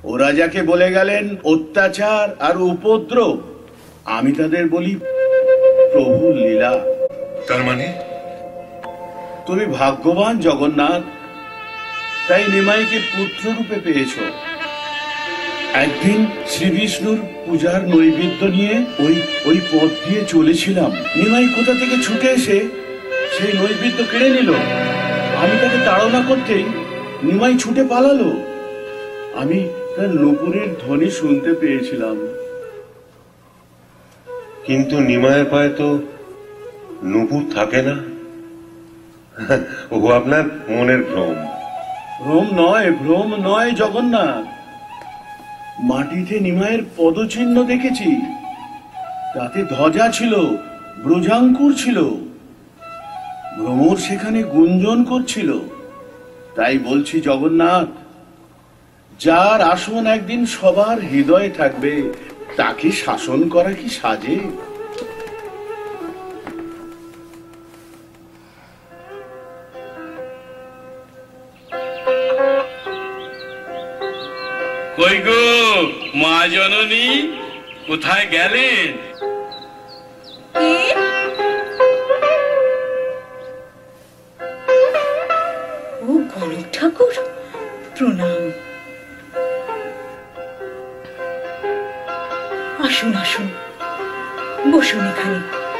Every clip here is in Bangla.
ওরা যাকে বলে গেলেন অত্যাচার আর উপদ্রব, আমি তাদের বলি প্রভুর লীলা। তার মানে তুমি ভাগ্যবান জগন্নাথ, তাই নিমাইকে পুত্র রূপে পেয়েছ। একদিন শ্রী বিষ্ণুর পূজার নৈবেদ্য নিয়ে ওই পথ দিয়ে চলেছিলাম। নিমাই কোথা থেকে ছুটে এসে সেই নৈবেদ্য কেড়ে নিল। আমি তাকে তাড়না করতেই নিমাই ছুটে পালালো। আমি তার নূপুরের ধ্বনি শুনতে পেয়েছিলাম। কিন্তু নিমায়ের পায়ে তো নূপুর থাকে না। ও আপনার মনের ভ্রম। ভ্রম নয় জগন্নাথ। মাটিতে নিমায়ের পদচিহ্ন দেখেছি, তাতে ধ্বজা ছিল, ব্রজাঙ্কুর ছিল, ভ্রমর সেখানে গুঞ্জন করছিল। তাই বলছি জগন্নাথ, যার আসন একদিন সবার হৃদয়ে থাকবে, তাকে শাসন করা কি সাজে? কই গো মা জননী, কোথায় গেলেন? ও গণক ঠাকুর, প্রণাম। আসুন আসুন, বসুন এখানে।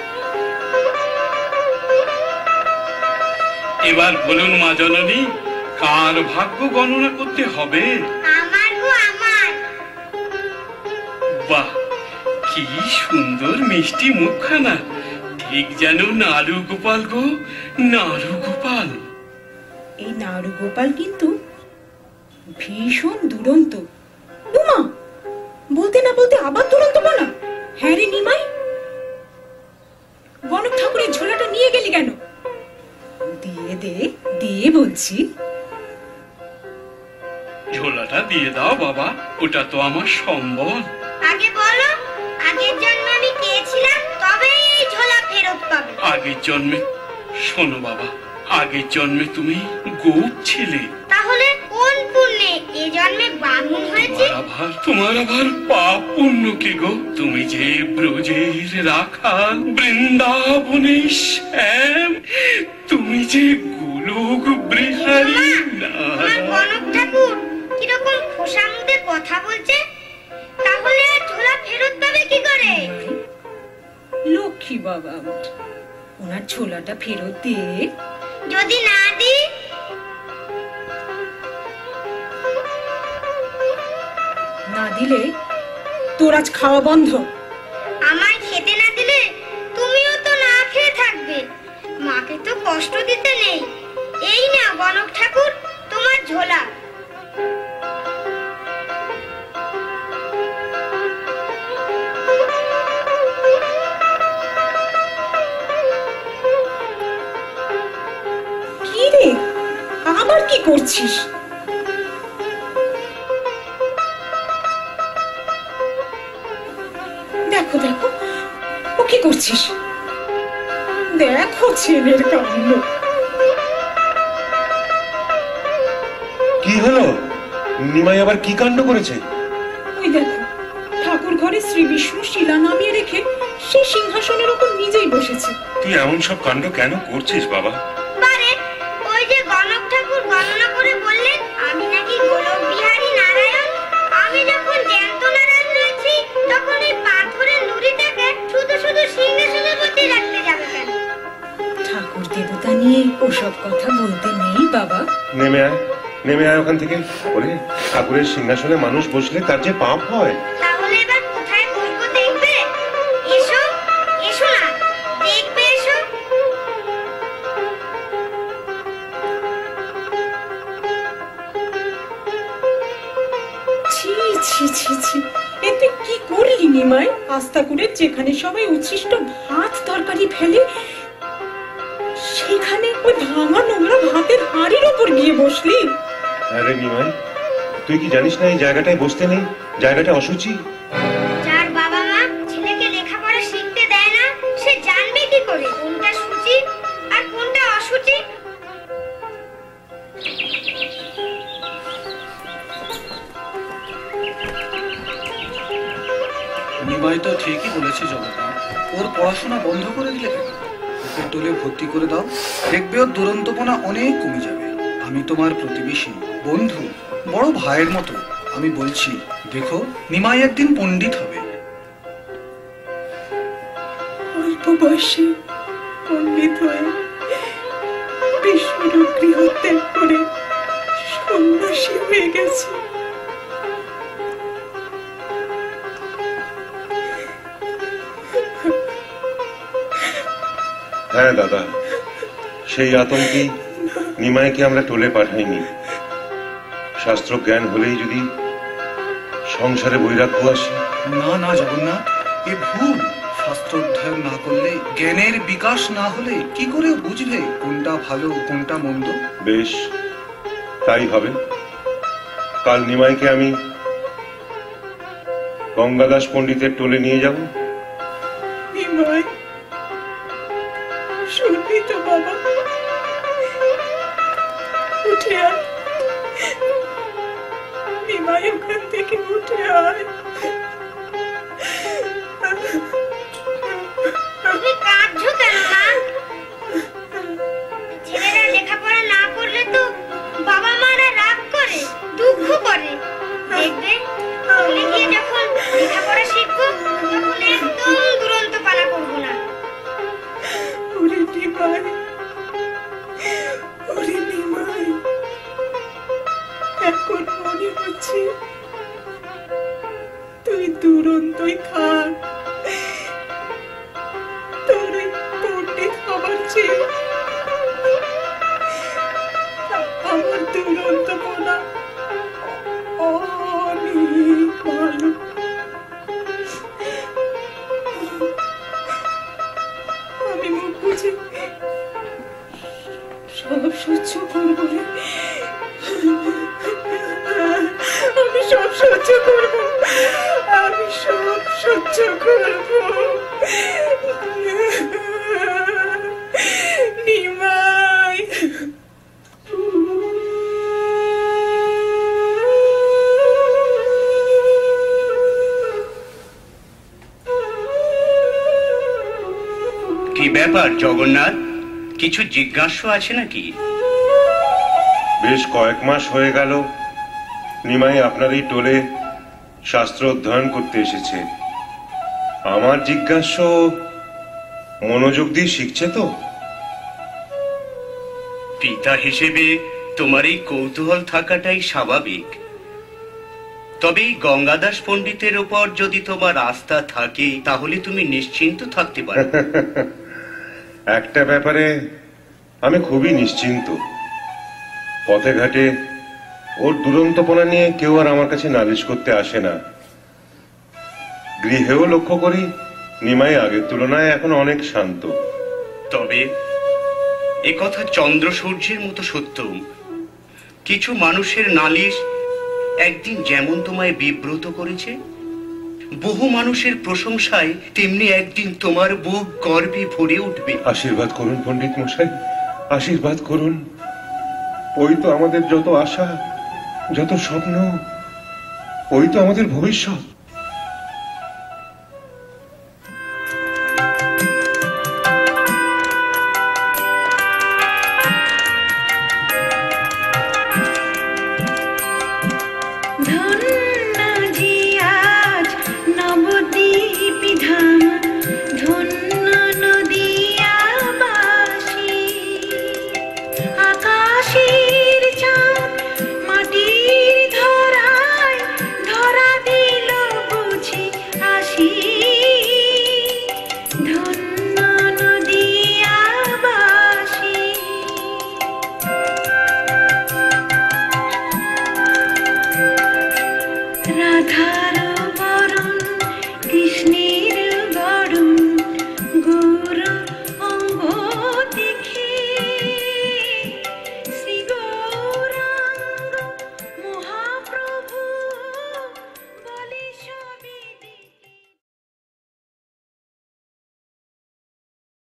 এবার বলুন মা জননী, কার ভাগ্য গণনা করতে হবে? আমার গো আমার। বাহ, কি সুন্দর মিষ্টি মুখখানা, ঠিক যেন নাড়ু গোপাল গো, নাড়ু গোপাল। এই নাড়ু গোপাল কিন্তু ভীষণ দুরন্ত। উমা, বলতে না বলতে আবার দুরন্ত বলা। হ্যাঁ রে নিমাই, গণক ঠাকুরের ঝোলাটা নিয়ে গেলি কেন? দিয়ে দে, দিয়ে বলছি। ঝোলাটা দিয়ে দাও বাবা, ওটা তো আমার সম্বল। আগে বলো, আগের জন্মে আমি কে ছিলাম, তবে এই ঝোলা ফেরত পাবে। আগের জন্মে, শোনো বাবা, আগের জন্মে তুমি গোপ ছিলে। তাহলে কোন পুণ্যে এ জন্মে ব্রাহ্মণ হয়েছে? তোমার আবার পাপ পুণ্য কি গো? তুমি যে ব্রজের রাখাল, বৃন্দাবনের শ্যাম, তুমি যে গোলক বিহারী। আমার গণক ঠাকুর কিরকম খোসা মুখে কথা বলছে, তাহলে ঝোলা ফেরত পাবে কি করে? লক্ষ্মী বাবা আমার, ওনার ঝোলাটা ফেরত দে। যদি না দি? না দিলে তোর আজ খাওয়া বন্ধ। আমায় খেতে না দিলে তুমিও তো না খেয়ে থাকবে। মাকে তো কষ্ট দিতে নেই। এই না গণক ঠাকুর তোমার ঝোলা। কি রে, আবার কি করছিস? দেখো দেখো, ও কি করছিস? দেখো ছেলের কাণ্ড। কি হলো? নিমাই আবার কি কাণ্ড করেছে? ওই দেখো, ঠাকুর ঘরে শ্রী বিষ্ণু শিলা নামিয়ে রেখে সে সিংহাসনের উপর নিজেই বসেছে। তুই এমন সব কাণ্ড কেন করছিস বাবা? পারে ওই যে গণক ঠাকুর গণনা করে বললেন আমি নাকি গোলক বিহারী নারায়ণ। আমি যখন জ্যান্ত নারায়ণ রয়েছি, তখন এই পাথরের নুড়িটাকে শুধু শুধু সিংহাসনের মধ্যে রাখতে যাবে কেন? ঠাকুর দেবতা নিয়ে ওসব কথা বলতে নেই বাবা। নেমে আয়, নেমে আয় ওখান থেকে। ওরে, ঠাকুরের সিংহাসনে মানুষ বসলে তার যে পাপ হয়। তাহলে এবার কোথায় বলবো দেখবে? এসো, এসো না, দেখবে এসো। ছি ছি ছি ছি, এ তুই কি করলি নিমাই? আস্তা করে যেখানে সবাই উচ্ছিষ্ট ভাত তরকারি ফেলে, সেখানে ওই ভাঙা নোংরা ভাতের হাঁড়ির উপর গিয়ে বসলি। আরে নিমাই, তুই কি জানিস না এই জায়গাটায় বসতে নেই? জায়গাটা অশুচি। যার বাবা মা ছেলেকে লেখাপড়া শিখতে দেয় না, সে জানবে কি করে কোনটা শুচি আর কোনটা অশুচি? নিমাই তো ঠিকই বলেছে জগন্নাথ, ওর পড়াশোনা বন্ধ করে দিলে কেন? ওকে টোলে ভর্তি করে দাও, দেখবে ওর দুরন্তপনা অনেক কমে যাবে। আমি তোমার প্রতিবেশী, বন্ধু, বড় ভাইয়ের মতো। আমি বলছি, দেখো নিমাই একদিন পণ্ডিত হবে। অল্প বয়সে পণ্ডিত হয়ে বিষ্ণুর গৃহ ত্যাগ করে সন্ন্যাসী হয়ে গেছে। হ্যাঁ দাদা, সেই আতঙ্কে নিমাইকে আমরা টোলে পাঠাইনি। শাস্ত্র জ্ঞান হলেই যদি সংসারে বৈরাগ্য আসে। না না জগন্নাথ, এ ভুল। শাস্ত্র অধ্যয়ন না করলে, জ্ঞানের বিকাশ না হলে কি করে বুঝবে কোনটা ভালো কোনটা মন্দ? বেশ, তাই হবে। কাল নিমাইকে আমি গঙ্গাদাস পণ্ডিতের টোলে নিয়ে যাব। নিমাই, শুনবি তো বাবা, উঠে আয়। নিমাই, ওখান থেকে উঠে আয়। তুমি কাঁদছো কেন মা? ছেলেরা লেখাপড়া না করলে তো বাবা মারা রাগ করে, দুঃখ করে। দেখবে স্কুলে গিয়ে যখন লেখাপড়া শিখবো তখন একদম দুরন্ত পালা করবো না। ওরে নিমাই, ওরে নিমাই, এখন মনে হচ্ছে তুই দুরন্তই থাক। তোর পণ্ডিত হবার চেয়ে আমার দুরন্ত বলা অনেক ভালো। আমি মুখ বুঝে সব সহ্য করবো রে। আমি সব সহ্য করবো, আমি সব সহ্য করবো। নিমাই, কি ব্যাপার জগন্নাথ, কিছু জিজ্ঞাসা আছে নাকি? বেশ কয়েক মাস হয়ে গেল নিমাই আপনার এই টোলে শাস্ত্র অধ্যয়ন করতে এসেছে। আমার জিজ্ঞাস্য মনোযোগ দিয়ে শিখছে তো? পিতা হিসেবে তোমার এই কৌতূহল থাকাটাই স্বাভাবিক। তবে এই গঙ্গাদাস পণ্ডিতের উপর যদি তোমার আস্থা থাকে তাহলে তুমি নিশ্চিন্ত থাকতে পারো। একটা ব্যাপারে আমি খুবই নিশ্চিন্ত। পথে ঘাটে ওর দুরন্তপনা নিয়ে কেউ আর আমার কাছে নালিশ করতে আসে না। গৃহেও লক্ষ্য করি নিমাই আগের তুলনায় এখন অনেক শান্ত। তবে একথা চন্দ্র সূর্যের মতো সত্য। কিছু মানুষের নালিশ একদিন যেমন তোমায় বিব্রত করেছে, বহু মানুষের প্রশংসায় তেমনি একদিন তোমার বুক গর্বে ভরে উঠবে। আশীর্বাদ করুন পণ্ডিত মশাই, আশীর্বাদ করুন। ওই তো আমাদের যত আশা, যত স্বপ্ন, ওই তো আমাদের ভবিষ্যৎ।